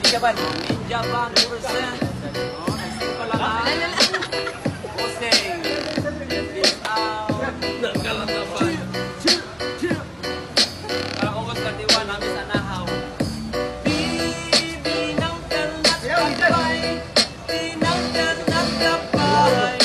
Japan. Japan present. Nagsin ko lang ha. Hosting. This out. Nagkalatapan. August 31, namin sa Nahaw. Tinanggal na kapay. Tinanggal na kapay.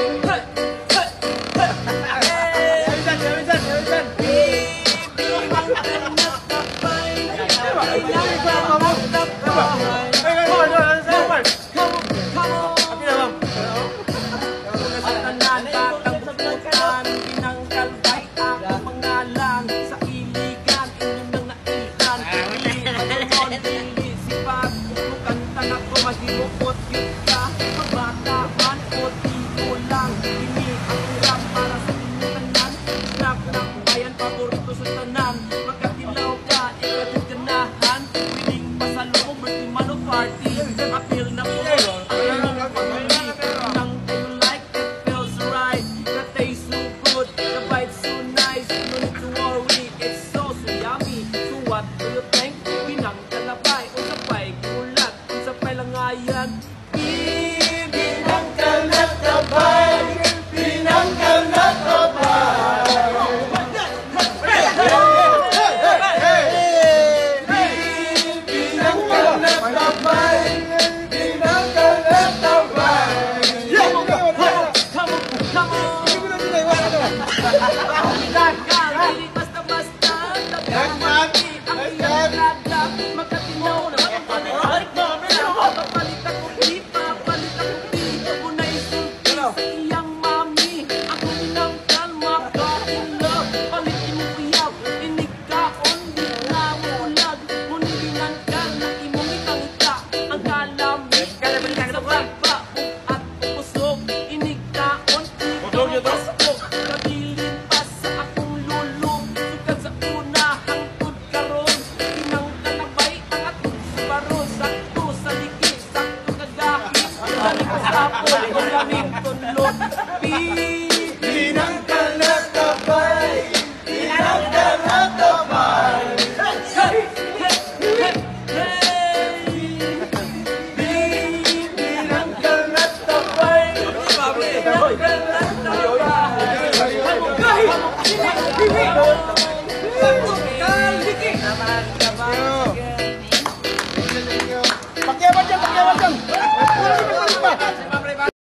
Magibukot yun ka, magbata man o tiko lang. Ini ang rap para sa inyong tanan. Rap ng bayan, paborito sa tanan. Magkatilaw ka, ikatid ganahan. Piling pasalubong, multi-mano party. Appeal na po.